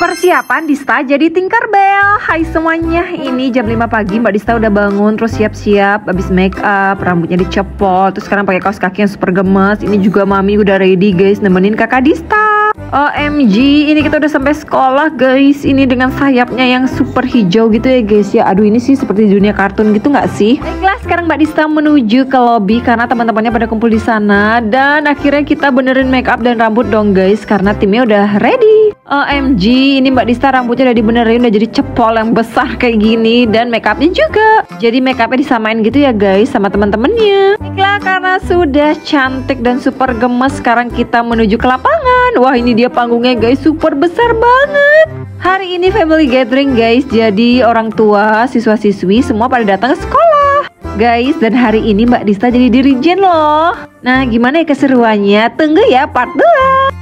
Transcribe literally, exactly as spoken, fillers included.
Persiapan Dista jadi Tinkerbell. Hai semuanya, ini jam lima pagi Mbak Dista udah bangun, terus siap-siap, habis make up, rambutnya dicepol, terus sekarang pakai kaos kaki yang super gemes. Ini juga mami udah ready guys, nemenin kakak Dista. O M G, ini kita udah sampai sekolah guys. Ini dengan sayapnya yang super hijau gitu ya guys ya. Aduh, ini sih seperti di dunia kartun gitu nggak sih? Baiklah, sekarang Mbak Dista menuju ke lobby karena teman-temannya pada kumpul di sana. Dan akhirnya kita benerin make up dan rambut dong guys, karena timnya udah ready. O M G, ini Mbak Dista rambutnya udah dibenerin, udah jadi cepol yang besar kayak gini, dan make upnya juga. Jadi make upnya disamain gitu ya guys sama teman-temannya. Baiklah, karena sudah cantik dan super gemes, sekarang kita menuju ke lapangan. Wah, ini dia panggungnya guys, super besar banget. Hari ini family gathering guys, jadi orang tua, siswa-siswi semua pada datang ke sekolah guys. Dan hari ini Mbak Dista jadi dirijen loh. Nah, gimana ya keseruannya? Tunggu ya part dua.